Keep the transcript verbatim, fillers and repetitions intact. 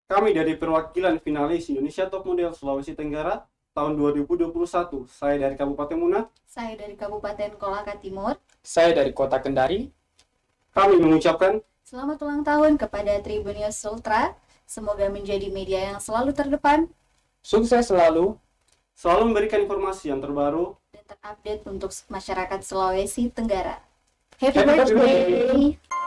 Kami dari perwakilan finalis Indonesia Top Model Sulawesi Tenggara tahun dua ribu dua puluh satu. Saya dari Kabupaten Muna. Saya dari Kabupaten Kolaka Timur. Saya dari Kota Kendari. Kami mengucapkan selamat ulang tahun kepada Tribunnews Ultra. Semoga menjadi media yang selalu terdepan, Sukses selalu, selalu memberikan informasi yang terbaru dan terupdate untuk masyarakat Sulawesi Tenggara. Happy Happy birthday! birthday!